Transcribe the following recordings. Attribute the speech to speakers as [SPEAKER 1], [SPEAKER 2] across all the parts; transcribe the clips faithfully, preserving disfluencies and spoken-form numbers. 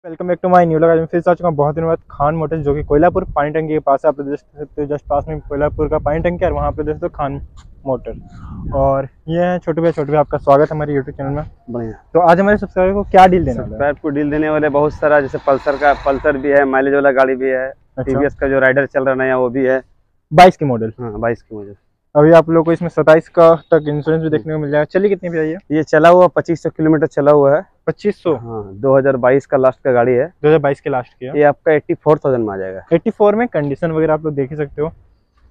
[SPEAKER 1] Welcome back to my new लगा। फिर से आ चुका हूं बहुत दिनों बाद खान मोटर्स, जो कि कोयलापुर पानी टंकी के पास है। आप लोग देख सकते हो जस्ट पास में कोयलापुर का पानी टंकी है और वहाँ पे देख सकते हो खान मोटर। और ये है छोटे भैया। छोटे भैया आपका स्वागत है हमारे यूट्यूब चैनल में। बढ़िया। तो आज हमारे सब्सक्राइबर को क्या डील देना है?
[SPEAKER 2] सब्सक्राइबर को डील देने वाले बहुत सारा, जैसे पल्सर का पल्सर भी है, माइलेज वाला गाड़ी भी है। टीवीएस का जो राइडर चल रहा है वो भी है,
[SPEAKER 1] बाईस की मॉडल।
[SPEAKER 2] हाँ बाईस की मॉडल।
[SPEAKER 1] अभी आप लोग को इसमें सत्ताईस का तक इंश्योरेंस भी देखने को मिल जाएगा। चलिए कितनी भैया?
[SPEAKER 2] ये चला हुआ पच्चीस सौ किलोमीटर चला हुआ है।
[SPEAKER 1] पच्चीस सौ?
[SPEAKER 2] हाँ, दो हजार बाईस का लास्ट का गाड़ी है।
[SPEAKER 1] दो हजार बाईस के लास्ट की है।
[SPEAKER 2] ये आपका एट्टी फोर थाउजेंड में आ जाएगा।
[SPEAKER 1] एट्टी फोर में कंडीशन वगैरह आप लोग देख ही सकते हो।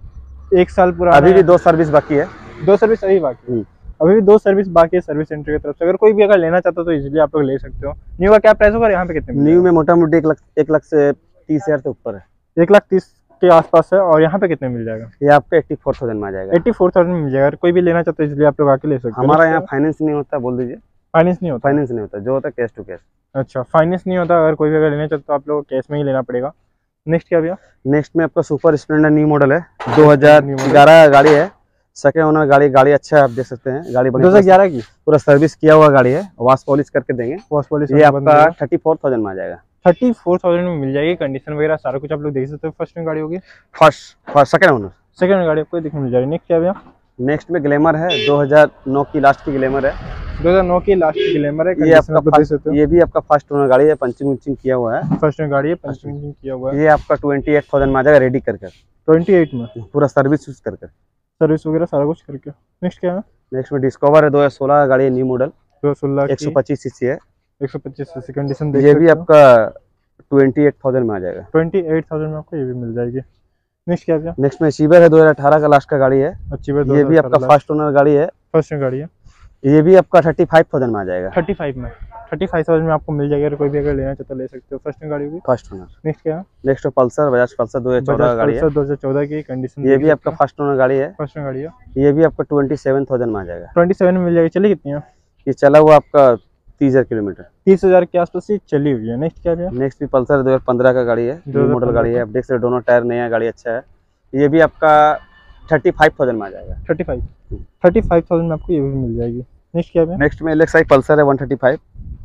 [SPEAKER 1] एक साल पूरा,
[SPEAKER 2] अभी भी दो सर्विस बाकी है।
[SPEAKER 1] दो सर्विस अभी बाकी है। अभी भी दो सर्विस बाकी है सर्विस सेंटर की तरफ से। अगर कोई भी अगर लेना चाहता तो इजीली आप लोग ले सकते हो। न्यू का क्या प्राइस होगा? यहाँ पे कितने?
[SPEAKER 2] न्यू में मोटा मोटी एक लाख एक लाख से तीस हजार से ऊपर है।
[SPEAKER 1] एक लाख तीस के आसपास है। और यहाँ पे कितने मिल जाएगा?
[SPEAKER 2] ये आपका एट्टी फोर थाउजेंड में आ जाएगा।
[SPEAKER 1] एट्टी फोर थाउजेंड में मिल जाएगा। कोई भी लेना चाहता है इसलिए आप लोग आके ले सकते हो।
[SPEAKER 2] हमारा यहाँ फाइनेंस नहीं होता, बोल दीजिए।
[SPEAKER 1] फाइनेंस नहीं होता?
[SPEAKER 2] फाइनेंस नहीं होता, जो होता है कैश टू कैश।
[SPEAKER 1] अच्छा, फाइनेंस नहीं होता। अगर कोई भी अगर लेना चाहता तो आप लोग कैश में ही लेना पड़ेगा। नेक्स्ट क्या भैया?
[SPEAKER 2] नेक्स्ट में आपका सुपर स्प्लेंडर न्यू मॉडल है, दो हजार ग्यारह गाड़ी है। सेकेंड ओनर गाड़ी गाड़ी अच्छा है, आप देख सकते हैं। गाड़ी
[SPEAKER 1] दो हजार ग्यारह की
[SPEAKER 2] पूरा सर्विस किया हुआ गाड़ी है, वॉश पॉलिश करके देंगे।
[SPEAKER 1] वॉश पॉलिश
[SPEAKER 2] ये आपका थर्टी फोर थाउजेंड में आ जाएगा।
[SPEAKER 1] थर्टी फोर थाउजेंड में मिल जाएगी। कंडीशन वगैरह सारा कुछ आप लोग देख सकते हो। फर्स्ट में गाड़ी होगी,
[SPEAKER 2] first first second owner
[SPEAKER 1] second में गाड़ी आपको देखने मिल जाएगी। नेक्स्ट क्या भैया?
[SPEAKER 2] नेक्स्ट में ग्लैमर है, दो हजार नौ की लास्ट की ग्लैमर है।
[SPEAKER 1] दो हजार नौ की लास्ट की ग्लैमर है।
[SPEAKER 2] ये आपका देख सकते हो। ये भी आपका फर्स्ट ओनर गाड़ी है, पंचिंग वंचिंग किया हुआ है।
[SPEAKER 1] फर्स्ट में गाड़ी है, पंचिंग वंचिंग किया हुआ है।
[SPEAKER 2] ये आपका ट्वेंटी एट थाउजेंड में आ जाएगा, रेडी करके।
[SPEAKER 1] ट्वेंटी एट में
[SPEAKER 2] पूरा सर्विस यूज करके,
[SPEAKER 1] सर्विस वगैरह सारा कुछ करके। नेक्स्ट क्या है?
[SPEAKER 2] नेक्स्ट में डिस्कवर है, दो हजार सोलह का गाड़ी है, न्यू मॉडल,
[SPEAKER 1] दो हजार सोलह
[SPEAKER 2] एक सौ पच्चीस सीसी है।
[SPEAKER 1] एक सौ पच्चीस सीसी कंडीशन।
[SPEAKER 2] ये भी आपका ट्वेंटी एट थाउजेंड में आ जाएगा।
[SPEAKER 1] ट्वेंटी एट थाउजेंड में आपको ये भी मिल जाएगी। नेक्स्ट क्या भैया?
[SPEAKER 2] नेक्स्ट में अचीवर है, दो हजार अठारह का लास्ट का गाड़ी है।
[SPEAKER 1] अचीवर
[SPEAKER 2] ये भी आपका फर्स्ट ओनर गाड़ी है।
[SPEAKER 1] फर्स्ट में गाड़ी है।
[SPEAKER 2] ये भी आपका थर्टी फाइव थाउजेंड में आ जाएगा।
[SPEAKER 1] थर्टी फाइव में थर्टी फाइव थाउजेंड में आपको मिल जाएगा। अगर कोई भी अगर लेना चाहता ले सकते हो। फर्स्ट में गाड़ी होगी,
[SPEAKER 2] फर्स्ट ओनर।
[SPEAKER 1] नेक्स्ट क्या है?
[SPEAKER 2] नेक्स्ट पल्सर, बजाज पल्सर दो हजार चौदह गाड़ी है।
[SPEAKER 1] दो हजार चौदह की कंडीशन।
[SPEAKER 2] ये भी आपका फर्स्ट ओनर गाड़ी है।
[SPEAKER 1] फर्स्ट में गाड़ी है।
[SPEAKER 2] ये भी आपका ट्वेंटी सेवन थाउजेंड में आ जाएगा।
[SPEAKER 1] ट्वेंटी सेवन में मिल जाएगी। चलिए कितनी है?
[SPEAKER 2] ये चला हुआ आपका तीस हजार किलोमीटर,
[SPEAKER 1] तीस हजार के आसपास ही चली हुई है। नेक्स्ट क्या है?
[SPEAKER 2] नेक्स्ट भी पल्सर दो हजार पंद्रह का गाड़ी है, न्यू मॉडल गाड़ी है। आप देख सकते दोनों टायर नया, गाड़ी अच्छा है। ये भी आपका थर्टी फाइव थाउजेंड में आ जाएगा।
[SPEAKER 1] Thirty five thirty five thousand में आपको ये भी मिल जाएगी। नेक्स्ट क्या है?
[SPEAKER 2] नेक्स्ट में एलेक्साई पल्सर है वन थर्टी फाइव।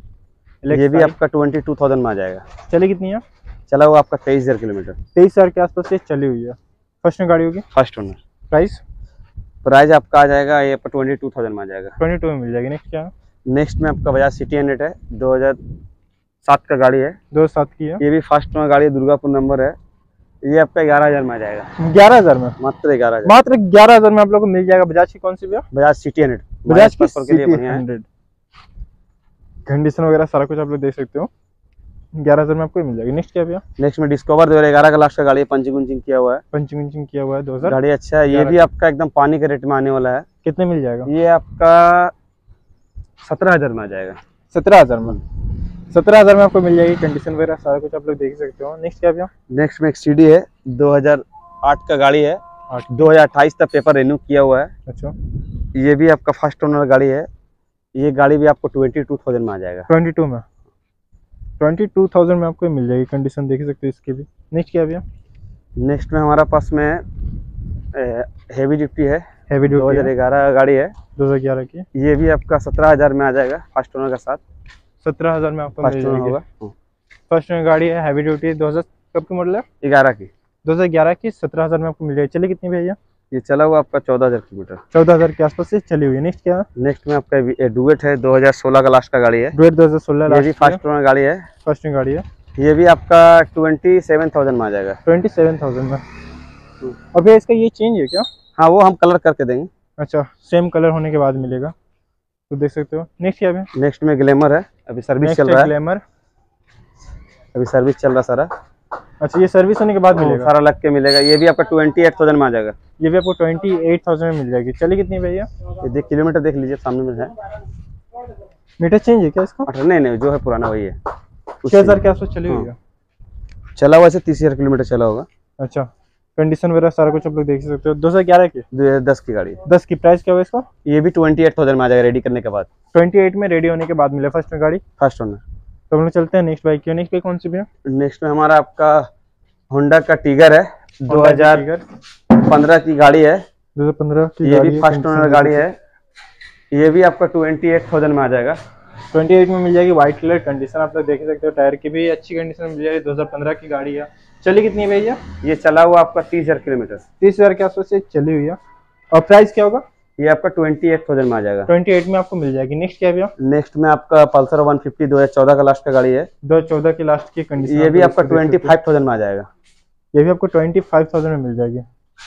[SPEAKER 2] ये भी आपका ट्वेंटी टू थाउजेंड में आ जाएगा।
[SPEAKER 1] चलिए कितनी है?
[SPEAKER 2] चला हुआ आपका तेईस हजार किलोमीटर,
[SPEAKER 1] तेईस हजार के आसपास से चली हुई है। फर्स्ट में गाड़ी होगी,
[SPEAKER 2] फर्स्ट ओनर।
[SPEAKER 1] प्राइस
[SPEAKER 2] प्राइस आपका आ जाएगा, ये आपका ट्वेंटी टू थाउजेंड में आ जाएगा।
[SPEAKER 1] ट्वेंटी टू में मिल जाएगी। नेक्स्ट क्या है?
[SPEAKER 2] नेक्स्ट में आपका बजाज सिटी हंड्रेड है, दो हजार सात का गाड़ी है।
[SPEAKER 1] दो हजार सात की है।
[SPEAKER 2] ये भी फर्स्ट ओनर गाड़ी है, दुर्गापुर नंबर है। ये आपका ग्यारह हजार में आ जाएगा।
[SPEAKER 1] ग्यारह हजार में?
[SPEAKER 2] मात्र ग्यारह हजार
[SPEAKER 1] मात्र ग्यारह हजार में आप लोग को मिल जाएगा। बजाज की कौन सी भैया?
[SPEAKER 2] Bajaj city hundred.
[SPEAKER 1] बजाज की सिटी हंड्रेड। कंडीशन वगैरह सारा कुछ आप लोग देख सकते हो। ग्यारह हजार में आपको मिल जाएगी। नेक्स्ट क्या भैया?
[SPEAKER 2] नेक्स्ट में डिस्कवर दो हजार ग्यारह का लास्ट का गाड़ी है, पंचिंग वंचिंग किया हुआ है।
[SPEAKER 1] पंचिंग वंचिंग किया हुआ है। दो हजार
[SPEAKER 2] गाड़ी अच्छा है। ये भी आपका एकदम पानी के रेट में आने वाला है।
[SPEAKER 1] कितने मिल जाएगा?
[SPEAKER 2] ये आपका सत्रह हजार में आ जाएगा।
[SPEAKER 1] सत्रह हजार में सत्रह हजार में आपको मिल जाएगी। कंडीशन वगैरह सारा कुछ आप लोग देख सकते हो। नेक्स्ट क्या भैया?
[SPEAKER 2] नेक्स्ट में एक सीडी है, दो हजार आठ का गाड़ी है, दो हजार अट्ठाईस तक पेपर रिन्यू किया हुआ है।
[SPEAKER 1] अच्छा,
[SPEAKER 2] ये भी आपका फर्स्ट ओनर गाड़ी है। ये गाड़ी भी आपको ट्वेंटी टू थाउजेंड में आ जाएगा।
[SPEAKER 1] ट्वेंटी टू में ट्वेंटी टू थाउजेंड में आपको मिल जाएगी। कंडीशन देख सकते हो इसकी भी। नेक्स्ट क्या भैया?
[SPEAKER 2] नेक्स्ट में हमारा पास में हेवी ड्यूटी है,
[SPEAKER 1] हेवी ड्यूटी
[SPEAKER 2] दो हजार ग्यारह गाड़ी है,
[SPEAKER 1] दो हजार ग्यारह की।
[SPEAKER 2] ये भी आपका सत्रह हजार में आ जाएगा, फर्स्ट ओनर के साथ।
[SPEAKER 1] सत्रह हजार में आपको मिल जाएगी।
[SPEAKER 2] होगा।
[SPEAKER 1] फर्स्ट में गाड़ी है, हैवी ड्यूटी, दो हजार कब की मॉडल है?
[SPEAKER 2] ग्यारह की।
[SPEAKER 1] दो हजार ग्यारह की सत्रह हजार में आपको मिल जाएगी। चलिए कितनी भैया?
[SPEAKER 2] ये चला हुआ आपका चौदह हजार किलोमीटर,
[SPEAKER 1] चौदह हजार के आसपास से चली हुई है। नेक्स्ट क्या है?
[SPEAKER 2] नेक्स्ट में आपका डुएट है, दो हजार सोलह का लास्ट का गाड़ी है।
[SPEAKER 1] डुएट दो हजार सोलह
[SPEAKER 2] ये भी फर्स्ट ओनर गाड़ी है।
[SPEAKER 1] फर्स्ट में गाड़ी है।
[SPEAKER 2] ये भी आपका ट्वेंटी सेवन थाउजेंड में आ जाएगा।
[SPEAKER 1] ट्वेंटी सेवन थाउजेंड में। और भैया इसका ये चेंज है क्या?
[SPEAKER 2] हाँ, वो हम कलर करके देंगे।
[SPEAKER 1] अच्छा, सेम कलर होने के बाद मिलेगा, तो देख सकते हो। नेक्स्ट क्या है?
[SPEAKER 2] नेक्स्ट में ग्लैमर है, अभी सर्विस चल रहा है।
[SPEAKER 1] ग्लैमर
[SPEAKER 2] अभी सर्विस चल रहा सारा।
[SPEAKER 1] अच्छा, ये सर्विस होने के बाद मिलेगा?
[SPEAKER 2] सारा लग के मिलेगा। ये भी आपका ट्वेंटी एट थाउजेंड में आ जाएगा। ये
[SPEAKER 1] भी आपको ट्वेंटी एट थाउजेंड में मिल जाएगी। चलिए कितनी भैया?
[SPEAKER 2] ये देख किलोमीटर देख लीजिए, सामने में है।
[SPEAKER 1] मीटर चेंज है क्या इसका?
[SPEAKER 2] नहीं नहीं, जो है पुराना वही है।
[SPEAKER 1] छह हजार के आसपास चली हुई है।
[SPEAKER 2] चला हुआ से तीस हजार किलोमीटर चला होगा।
[SPEAKER 1] अच्छा, कंडीशन वगैरह सारा कुछ आप लोग देख सकते हो। दो हजार ग्यारह की,
[SPEAKER 2] दो हजार दस की गाड़ी।
[SPEAKER 1] दस की प्राइस क्या होगा इसका?
[SPEAKER 2] ये भी ट्वेंटी एट थाउजेंड में आ जाएगा, रेडी करने के बाद।
[SPEAKER 1] ट्वेंटी एट में रेडी होने के बाद मिले। फर्स्ट में गाड़ी,
[SPEAKER 2] फर्स्ट ओनर।
[SPEAKER 1] तो हम लोग चलते हैं नेक्स्ट बाइक की। नेक्स्ट बाइक कौन सी भैया?
[SPEAKER 2] नेक्स्ट में हमारा आपका होंडा का टिगर है, दो हजार पंद्रह की गाड़ी है।
[SPEAKER 1] दो हजार पंद्रह की
[SPEAKER 2] ये भी फर्स्ट ओनर गाड़ी है। ये भी आपका ट्वेंटी एट थाउजेंड में आ जाएगा।
[SPEAKER 1] अट्ठाईस में मिल जाएगी, व्हाइट कलर, कंडीशन आप लोग देख सकते हो, टायर की भी अच्छी कंडीशन में मिल जाएगी। दो हज़ार पंद्रह की गाड़ी है। चली कितनी है भैया?
[SPEAKER 2] ये चला हुआ आपका तीस हजार किलोमीटर।
[SPEAKER 1] तीस हजार के आसपास से चली हुई है। और प्राइस क्या होगा?
[SPEAKER 2] ये आपका ट्वेंटी एट थाउजेंड में आ जाएगा।
[SPEAKER 1] अट्ठाईस में आपको मिल जाएगी। नेक्स्ट क्या है भैया?
[SPEAKER 2] नेक्स्ट में आपका पल्सर वन फिफ्टी दो हजार चौदह का लास्ट का गाड़ी है।
[SPEAKER 1] दो हज़ार चौदह की लास्ट की कंडीशन।
[SPEAKER 2] ये भी आपका ट्वेंटी फाइव थाउजेंड में आ जाएगा।
[SPEAKER 1] ये भी आपको ट्वेंटी फाइव थाउजेंड में मिल जाएगी।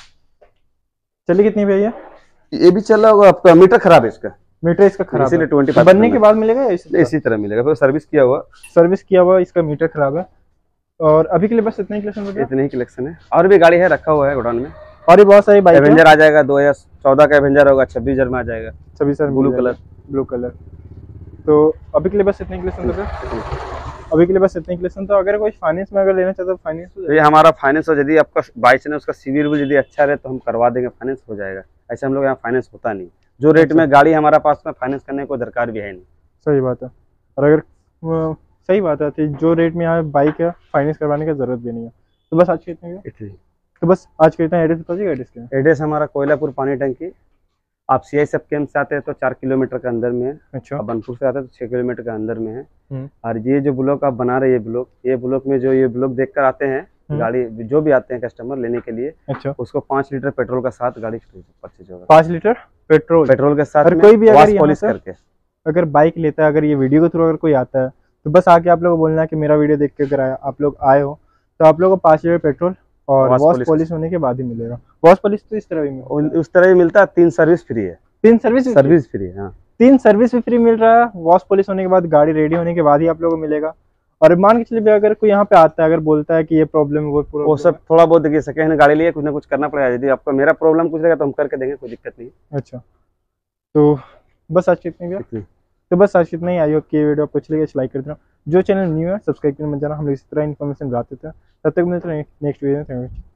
[SPEAKER 1] चलिए कितनी भैया?
[SPEAKER 2] ये भी चला होगा आपका, मीटर खराब है इसका।
[SPEAKER 1] मीटर इसका खराब है,
[SPEAKER 2] इसीलिए ट्वेंटी
[SPEAKER 1] बनने के बाद मिलेगा या इसी
[SPEAKER 2] इसी तरह मिलेगा, फिर सर्विस किया हुआ।
[SPEAKER 1] सर्विस किया हुआ, इसका मीटर खराब है। और अभी के लिए बस इतना ही कलेक्शन है?
[SPEAKER 2] इतने ही कलेक्शन है, और भी गाड़ी है रखा हुआ है गोडाउन में।
[SPEAKER 1] और भी बहुत सारी बाइक।
[SPEAKER 2] एवेंजर आ जाएगा, दो हजार चौदह का एवेंजर होगा, छब्बीस हजार में आ जाएगा।
[SPEAKER 1] छब्बीस हजार
[SPEAKER 2] ब्लू कलर।
[SPEAKER 1] Blue colour. तो अभी के लिए बस इतने ही कलेक्शन था सर। अभी के लिए बस इतने ही कलेक्शन। तो अगर कोई फाइनेंस में अगर लेना चाहता है तो फाइनेंस हो
[SPEAKER 2] जाएगा? ये हमारा फाइनेंस हो, यदि आपका बाई चांस उसका सिविल भी यदि अच्छा रहे तो हम करवा देंगे, फाइनेंस हो जाएगा। ऐसे हम लोग यहाँ फाइनेंस होता नहीं, जो रेट में गाड़ी हमारा पास में फाइनेंस करने को दरकार भी है नहीं।
[SPEAKER 1] सही बात है। और अगर सही बात है, जो रेट में यहाँ बाइक है फाइनेंस करवाने की जरूरत भी नहीं है। तो बस आज के इतने इतने तो बस आज के इतना। एड्रेस बता दीजिए। एड्रेस क्या है?
[SPEAKER 2] एड्रेस हमारा कोयलापुर पानी टंकी। आप सी आई सब कैंप से आते हैं तो चार किलोमीटर के अंदर में है।
[SPEAKER 1] अच्छा।
[SPEAKER 2] बनपुर से आते हैं तो छह किलोमीटर के अंदर में है।
[SPEAKER 1] हम्म।
[SPEAKER 2] और ये जो ब्लॉक आप बना रहे हैं, ये ब्लॉक ये ब्लॉक में जो ये ब्लॉक देख कर आते हैं गाड़ी, जो भी आते हैं कस्टमर लेने के लिए,
[SPEAKER 1] अच्छा,
[SPEAKER 2] उसको पाँच लीटर पेट्रोल का साथ गाड़ी परचेज होगा।
[SPEAKER 1] पाँच लीटर पेट्रोल
[SPEAKER 2] पेट्रोल के साथ
[SPEAKER 1] कोई भी अगर
[SPEAKER 2] पॉलिश करके
[SPEAKER 1] अगर बाइक लेता है, अगर ये वीडियो के थ्रू अगर कोई आता है तो बस आके आप लोग को बोलना है कि मेरा वीडियो देख के अगर आया आप लोग आए हो तो आप लोग को पाँच लीटर पेट्रोल और वॉश पॉलिश होने के बाद ही मिलेगा। वॉश पॉलिश तो इस तरह भी मिलता है,
[SPEAKER 2] उस तरह भी मिलता है। तीन सर्विस फ्री है।
[SPEAKER 1] तीन सर्विस
[SPEAKER 2] सर्विस फ्री है। हाँ,
[SPEAKER 1] तीन सर्विस भी फ्री मिल रहा है। वॉश पॉलिश होने के बाद, गाड़ी रेडी होने के बाद ही आप लोगों को मिलेगा। और मान के चलिए अगर कोई यहाँ पे आता है, अगर बोलता है कि ये प्रॉब्लम है, वो प्रॉब्लम,
[SPEAKER 2] वो सब थोड़ा बहुत देखिए, सेकेंड हैंड गाड़ी लिए कुछ ना कुछ करना पड़ेगा। यदि आपका मेरा प्रॉब्लम कुछ रहेगा तो हम करके देंगे, कोई दिक्कत नहीं।
[SPEAKER 1] अच्छा, तो बस आज कितने तो बस आज कितना ही। आई होप कि ये वीडियो आपको अच्छी लगी, लाइक कर देना। जो चैनल न्यू है सब्सक्राइब करने मत जाना, हम लोग इसी तरह इन्फॉर्मेशन बताते थे। तब तक मिलते हैं नेक्स्ट वीडियो में।